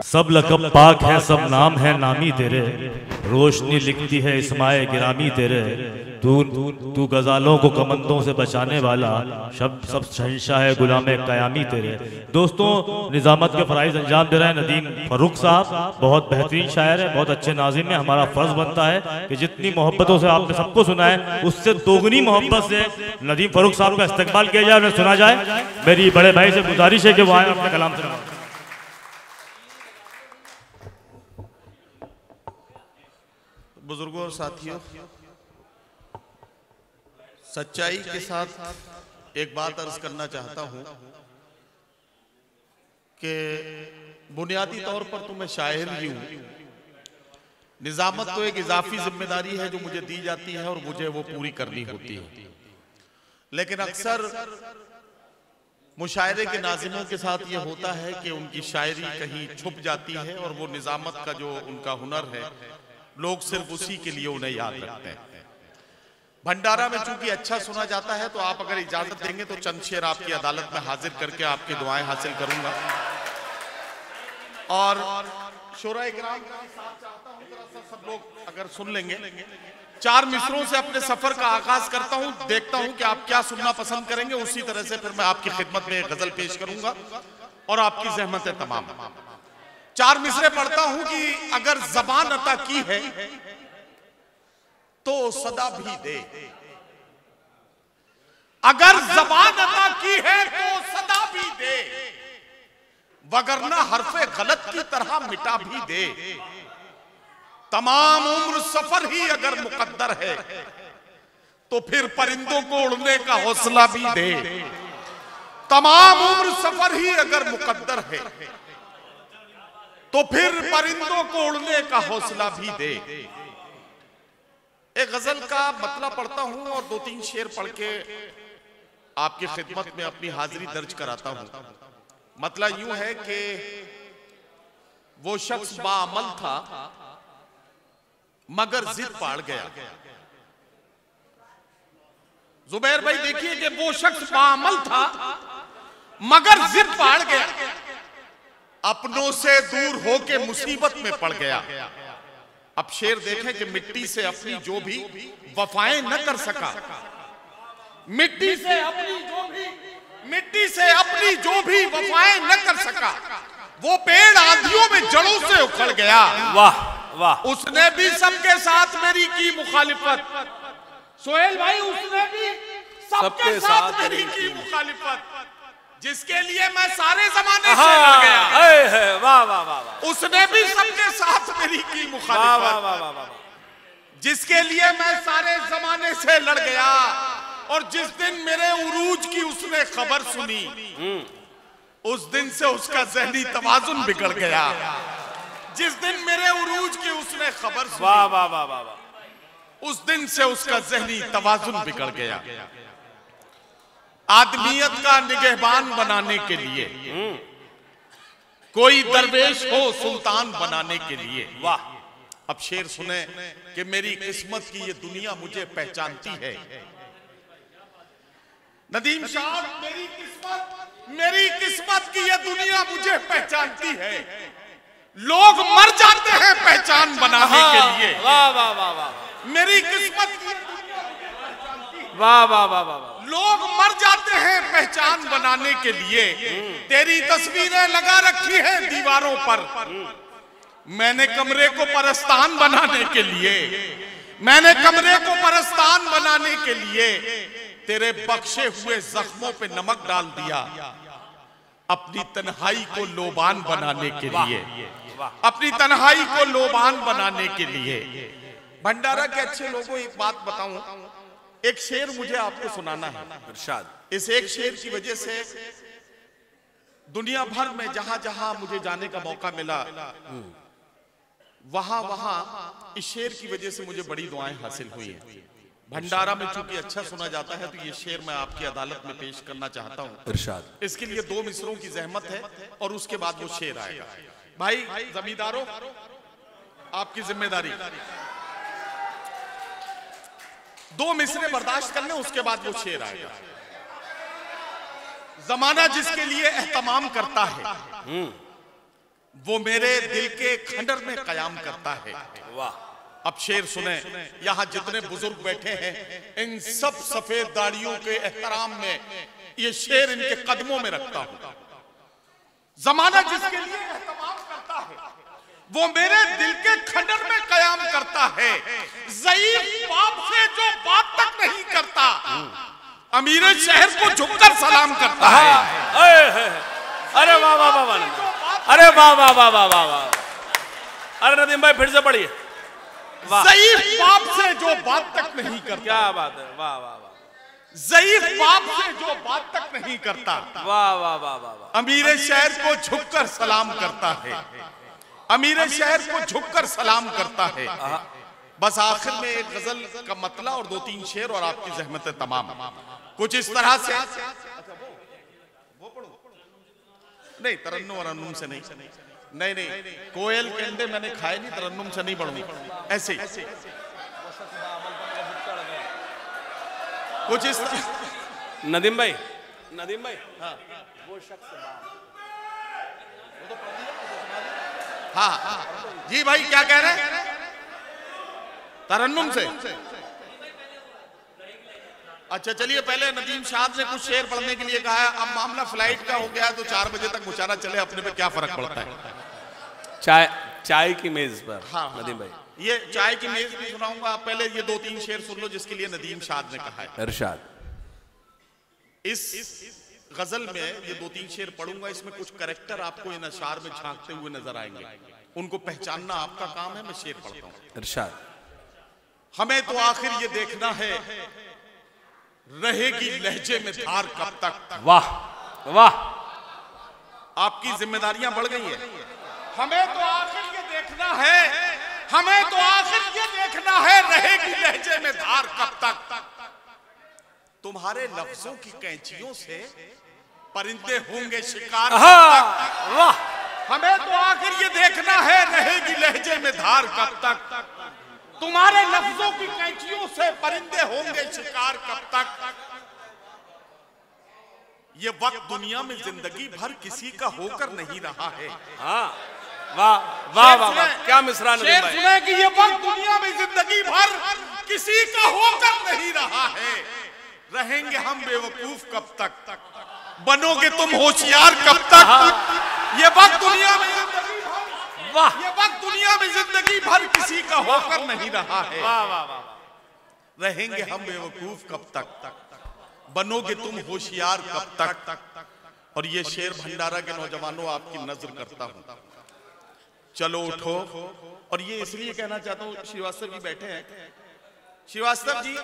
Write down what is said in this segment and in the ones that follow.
सब लक़ब पाक है, सब नाम है नामी तेरे, रोशनी लिखती है इस्माए गिरामी तेरे। तू गज़ालों को कमंदों से बचाने वाला, सब शहंशाह है गुलामे क़यामी तेरे। दोस्तों, निज़ामत के फ़राइज़ अंजाम दे रहे हैं नदीम फ़ारूक साहब, बहुत बेहतरीन शायर है, बहुत अच्छे नाज़िम है। हमारा फ़र्ज़ बनता है कि जितनी मोहब्बतों से आपने सबको सुना है, उससे दोगुनी मोहब्बत से नदीम फ़ारूक साहब का इस्तक़बाल किया जाए, उन्हें सुना जाए। मेरी बड़े भाई से गुजारिश है कि वो आए अपने कलाम से। बुजुर्गों और साथियों, सच्चाई के साथ एक बात अर्ज करना चाहता हूं कि बुनियादी तौर पर तो मैं शायर ही हूं। निजामत तो एक इजाफी जिम्मेदारी है जो मुझे दी जाती है और मुझे वो पूरी करनी होती है, लेकिन अक्सर मुशायरे के नाज़िमों के साथ ये होता है कि उनकी शायरी कहीं छुप जाती है और वो निजामत का जो उनका हुनर है, लोग सिर्फ उसी के लिए उन्हें याद रखते हैं। भंडारा में चूंकि अच्छा सुना जाता है, तो आप अगर इजाजत देंगे तो चंद शेर आपकी अदालत में हाजिर करके आपकी दुआएं हासिल करूंगा। और शोरा इकराम के साथ चाहता हूं जरा सा सब लोग अगर सुन लेंगे। 4 मिसरों से अपने सफर का आगाज करता हूं, देखता हूं कि आप क्या सुनना पसंद करेंगे, उसी तरह से फिर मैं आपकी खिदमत में एक गजल पेश करूंगा और आपकी ज़हमतें तमाम। 4 मिसरे पढ़ता हूं कि अगर ज़बान अता की है तो सदा भी दे, अगर ज़बान अता की है तो सदा भी दे, वगरना हरफे गलत की तरह मिटा भी दे। तमाम उम्र सफर ही अगर मुकद्दर है तो फिर परिंदों को उड़ने का हौसला भी दे। तमाम उम्र सफर ही अगर मुकद्दर है तो फिर परिंदों को उड़ने का हौसला भी दे। एक गजल का मतलब पढ़ता हूं और 2-3 शेर पढ़ के आपकी खिदमत में अपनी हाजिरी दर्ज कराता हूं। मतलब यूं है कि वो शख्स बाअमल था मगर जिद पाड़ गया। जुबैर भाई देखिए कि वो शख्स बाअमल था मगर जिद पाड़ गया, अपनों से दूर होके मुसीबत में पड़ गया। अब शेर देखें कि मिट्टी से अपनी जो भी वफाएं न कर सका, मिट्टी से अपनी जो भी वफाएं न कर सका, वो पेड़ आंधियों में जड़ों से उखड़ गया। वाह वाह। उसने भी सबके साथ मेरी की मुखालिफत, सोहेल भाई उसने भी सबके साथ मेरी की मुखालिफत, जिसके लिए मैं सारे जमाने से लड़ गया। वाह वाह वाह। उसने भी सबके साथ मेरी की मुखालिफत, जिसके लिए मैं सारे जमाने से लड़ गया। और जिस दिन मेरे उरूज की उसने खबर सुनी, उस दिन से उसका ज़हनी तवाज़ुन बिगड़ गया। जिस दिन मेरे उरूज की उसने खबर सुनी, वाह वाह वाह वाह, उस दिन से उसका ज़हनी तवाज़ुन बिगड़ गया। आदमियत का निगहबान बनाने के लिए कोई दरवेश हो सुल्तान बनाने के लिए। वाह। अब शेर सुने कि मेरी किस्मत की ये दुनिया मुझे पहचानती है। नदीम साहब, मेरी किस्मत की ये दुनिया मुझे पहचानती है। लोग मर जाते हैं पहचान बनाने के लिए। वाह वाह वाह वाह। मेरी किस्मत की दुनिया मुझे पहचानती है। वाह वाह वाह वाह। लोग मर जाते हैं पहचान बनाने के लिए। तेरी तस्वीरें लगा रखी हैं दीवारों पर, मैंने कमरे को परस्तान बनाने के लिए, मैंने कमरे को परस्तान बनाने के लिए तेरे बख्शे हुए जख्मों पे नमक डाल दिया, अपनी तन्हाई को लोबान बनाने के लिए, अपनी तन्हाई को लोबान बनाने के लिए। भंडारा के अच्छे लोगों, एक बात बताऊं, एक शेर मुझे आपको सुनाना है। इरशाद। इस एक शेर की वजह से दुनिया भर में जहां जहां मुझे जाने का मौका मिला, वहां वहां इस शेर की वजह से मुझे बड़ी दुआएं हासिल हुई हैं। भंडारा में चूंकि अच्छा सुना जाता है, तो ये शेर मैं आपकी अदालत में पेश करना चाहता हूं। इरशाद। इसके लिए 2 मिसरों की जहमत है और उसके बाद वो शेर आएगा। भाई जमींदारों, आपकी जिम्मेदारी, 2 मिसरे बर्दाश्त कर लें, उसके बाद वो शेर आएगा। जमाना जिसके लिए एहतमाम करता है वो मेरे दिल के खंडर में कयाम करता है। वाह। अब शेर सुने, यहाँ जितने बुजुर्ग बैठे हैं इन सब सफेद दाढ़ियों के एहतराम में ये शेर इनके कदमों में रखता हूं। जमाना जिसके लिए एहतमाम करता है वो मेरे दिल के खंडर में कयाम करता है। ज़ईफ बाप से जो बात तक नहीं करता अमीर शहर को झुककर सलाम करता है। अरे वाह वाह वाह वाह, अरे वाह वाह वाह वाह वाह वाह। अरे नदीम भाई फिर से पढ़िए। ज़ईफ बाप से जो बात तक नहीं करता। क्या बात है, वाह वाह वाह। ज़ईफ बाप से जो बात तक नहीं करता वाह वाह वाह वाह। अमीर शहर को झुककर सलाम करता है। अमीर शहर को झुककर सलाम करता है। बस आखिर में एक गजल का मतला और 2-3 शेर और आपकी ज़हमत तमाम कुछ इस तरह से। नहीं, तरन्नुम वरन्नुम से नहीं, कोयल के अंडे मैंने खाए नहीं, तरन्नुम से नहीं पढ़ूंगा। ऐसे कुछ इस नदीम भाई, हाँ हाँ जी भाई, क्या कह रहे हैं? तरन्नुम से। अच्छा चलिए, पहले नदीम शाद ने कुछ शेर पढ़ने के लिए कहा है। अब मामला फ्लाइट का हो गया तो 4 बजे तक मुशारा चले, अपने पे क्या फर्क पड़ता है। चाय की मेज पर। हाँ नदीम भाई, ये चाय की मेज भी सुनाऊंगा। आप पहले ये 2-3 शेर सुन लो जिसके लिए नदीम शाद ने कहा है। इरशाद। इस गजल में ये 2-3 शेर पढ़ूंगा, इसमें कुछ करैक्टर आपको इन अशार में झांकते हुए नजर आएंगे, उनको पहचानना आपका काम है। मैं शेर पढ़ता हूं। इरशाद। हमें तो आखिर ये देखना है रहेगी लहजे में धार कब तक। वाह वाह। आपकी जिम्मेदारियां बढ़ गई है। हमें तो आखिर ये देखना है, हमें तो आखिर ये देखना है रहेगी लहजे में धार कब तक। तुम्हारे लफ्जों की कैंचियों से परिंदे होंगे शिकार कब तक। वाह। हमें तो आखिर ये देखना है रहेगी लहजे में धार कब तक। तुम्हारे लफ्जों की कैंचियों से परिंदे होंगे शिकार कब तक। ये वक्त दुनिया में जिंदगी भर किसी का होकर नहीं रहा है। हाँ, वाह वाह वाह, क्या मिसरा नदीम भाई। सुने कि ये वक्त दुनिया में जिंदगी भर किसी का होकर नहीं रहा है। रहेंगे हम बेवकूफ कब तक, बनोगे तुम होशियार कब तक। ये वक्त दुनिया में वाह, ये वक्त दुनिया में जिंदगी भर किसी का होकर नहीं रहा है। वाह वाह वाह। रहेंगे हम बेवकूफ कब तक, बनोगे तुम होशियार कब तक। और ये शेर भंडारा के नौजवानों आपकी नजर करता हूं। चलो उठो। और ये इसलिए कहना चाहता हूं, श्रीवास्तव जी बैठे हैं। श्रीवास्तव जी,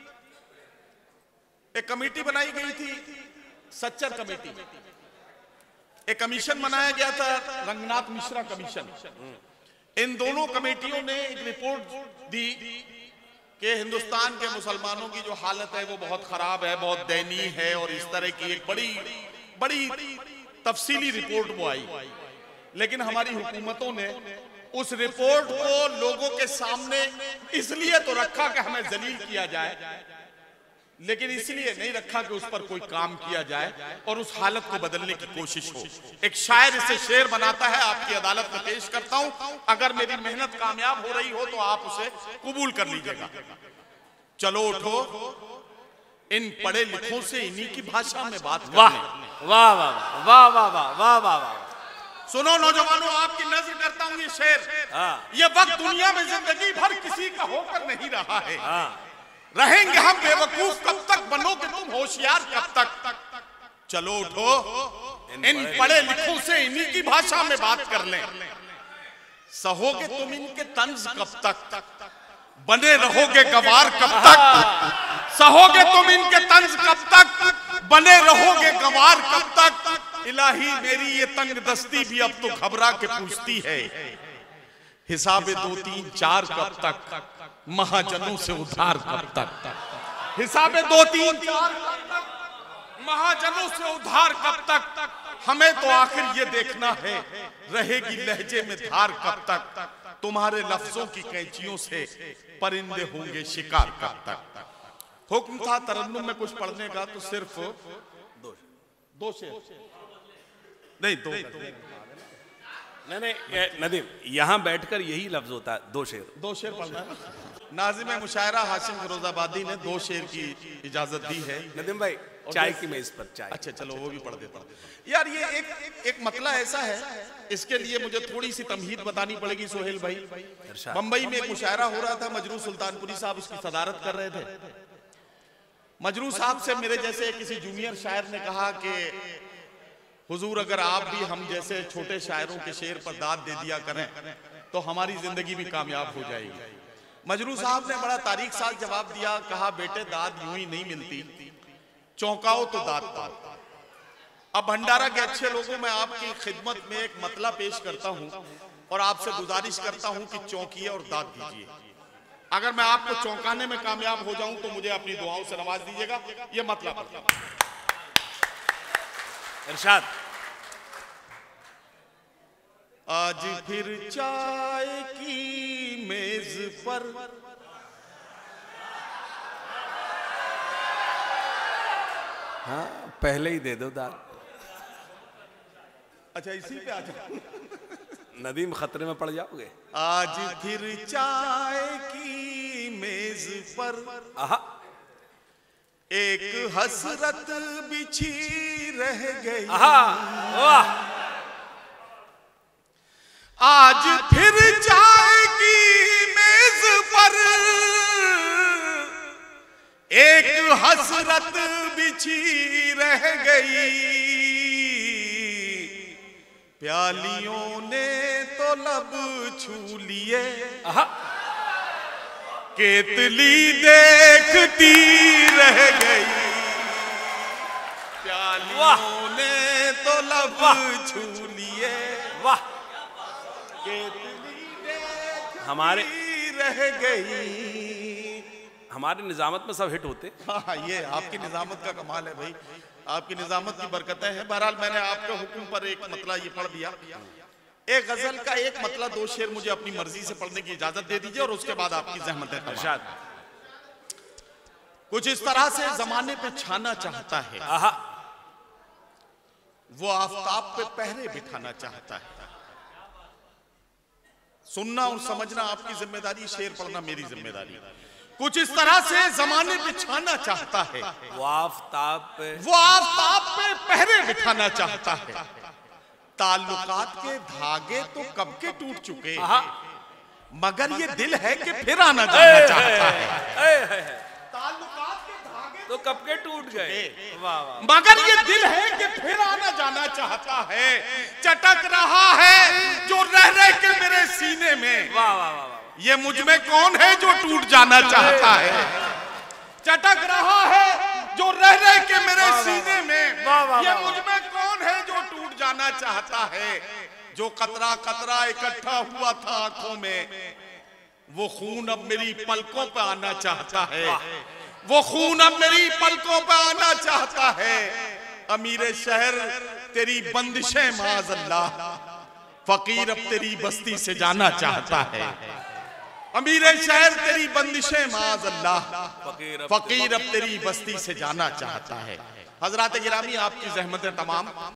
एक कमेटी बनाई गई थी, सच्चर कमेटी। एक कमीशन बनाया गया था, रंगनाथ मिश्रा कमीशन। इन दोनों कमेटियों ने एक रिपोर्ट दी कि हिंदुस्तान के मुसलमानों की जो हालत है वो बहुत खराब है, बहुत दयनीय है। और इस तरह की एक बड़ी तफसीली रिपोर्ट वो आई। लेकिन हमारी हुकूमतों ने उस रिपोर्ट को लोगों के सामने इसलिए तो रखा कि हमें जलील किया जाए, लेकिन इसलिए नहीं रखा कि उस पर कोई काम किया जाए और उस हालत को बदलने की कोशिश हो। एक शायर इसे शेर बनाता है, आपकी अदालत में पेश करता हूं। अगर मेरी मेहनत कामयाब हो रही हो तो आप उसे कबूल कर लीजिएगा। चलो उठो, इन पढ़े लिखों से इन्हीं की भाषा में बात करने। वाह वाह वाह वाह वाह वाह वाह वाह वाह। सुनो नौजवानों, आपकी नजर करता हूं ये शेर। ये वक्त दुनिया में जिंदगी भर किसी का होकर नहीं रहा है। रहेंगे हम बेवकूफ कब तक, बनोगे तुम होशियार कब तक। चलो उठो, इन पढ़े लिखों से इन्हीं की भाषा में बात कर लें। सहोगे तुम इनके तंज कब तक, बने रहोगे गवार कब तक। सहोगे तुम इनके तंज कब तक, बने रहोगे गवार कब तक। इलाही मेरी ये तंग दस्ती भी अब तो घबरा के पूछती है, हिसाबे 2 3 4 कब तक, महाजनों से उधार कब तक। हिसाबे 2 3 4 महाजनों से उधार कब तक। हमें तो आखिर ये देखना है रहेगी लहजे में धार कब तक। तुम्हारे लफ्जों की कैंचियों से परिंदे होंगे शिकार कब तक। हुक्म था तरन्नुम में कुछ पढ़ने का, तो सिर्फ 2 शेर नहीं, 2 नहीं नदीम, यहाँ बैठकर यही लफ्ज होता है, 2 शेर। 2 शेर पढ़ना है। नाज़िम मुशायरा हाशिम फिरोजाबादी ने 2 शेर की इजाजत दी है। नदीम भाई चाय की मेज पर चाय। अच्छा चलो वो भी पढ़ देता हूँ यार। ये एक मतला ऐसा है, इसके लिए मुझे थोड़ी सी तमहीद बतानी पड़ेगी सोहेल भाई। बंबई में एक मुशायरा हो रहा था, मजरू सुल्तानपुरी साहब उसकी सदारत कर रहे थे। मजरू साहब से मेरे जैसे किसी जूनियर शायर ने कहा कि हुजूर अगर आप भी हम जैसे छोटे शायरों के शेर पर दाद दे दिया करें तो हमारी जिंदगी भी कामयाब हो जाएगी। मजरू साहब ने बड़ा तारीख साल जवाब दिया, कहा बेटे दाद यूं ही नहीं मिलती, चौंकाओ तो दाद पाओ। अब भंडारा के अच्छे लोगों में आपकी खिदमत में एक मतला पेश करता हूं और आपसे गुजारिश करता हूं कि चौंकिए और दाद दीजिए। अगर मैं आपको चौंकाने में कामयाब हो जाऊं तो मुझे अपनी दुआओं से नवाज दीजिएगा। ये मतलब इरशाद। आज फिर चाय की मेज पर हाँ पहले ही दे दो दाद। अच्छा इसी पे आ जाओ। नदीम खतरे में पड़ जाओगे। आज फिर चाय की मेज पर एक हसरत बिछी रह गई। वाह। आज फिर चाय की मेज पर एक हसरत बिछी रह गई। प्यालियों ने तो लब छू लिए, केतली देखती रह गई। प्यालियों ने तो लब छू लिए, वाह। केतली देखती हमारे रह गई। हमारे निजामत में सब हिट होते। हाँ ये आपकी निजामत का कमाल है भाई, आपकी निजामत की बरकतें हैं। बहरहाल मैंने आपके हुक्म पर एक मतला ये पढ़ दिया। एक गजल का एक मतला 2 शेर मुझे अपनी मर्जी से पढ़ने की इजाजत दे दीजिए और उसके बाद आपकी जहमत है। इरशाद। कुछ इस तरह से जमाने पे छाना चाहता है, वो आफताब पे पहरे बिठाना चाहता है। सुनना और समझना आपकी जिम्मेदारी, शेर पढ़ना मेरी जिम्मेदारी। कुछ इस तरह से जमाने पे छाना चाहता है, वो आफताब पे पहरे बिठाना चाहता है। ताल्लुकात के धागे तो कब के टूट चुके, मगर ये दिल है कि फिर आना जाना चाहता है। ताल्लुकात के धागे तो कब के टूट गए, वाह वाह। मगर ये दिल है कि फिर आना जाना चाहता है। चटक रहा है जो रह रह के मेरे सीने में, वाह वाह वाह। ये मुझ में कौन है जो टूट जाना चाहता है। चटक रहा है जो रह रह के मेरे सीने में, ये मुझ में कौन है जो टूट जाना चाहता है। जो कतरा कतरा इकट्ठा हुआ था आंखों में, वो खून अब मेरी पलकों पे आना चाहता है। वो खून अब मेरी पलकों पे आना चाहता है। अमीरे शहर तेरी बंदिशें माज़अल्लाह, फकीर अब तेरी बस्ती से जाना चाहता है। अमीरे शहर तेरी बंदिशें माज़अल्लाह, फकीर अब तेरी बस्ती से जाना चाहता है। हजरात गिरामी आपकी ज़हमतें तमाम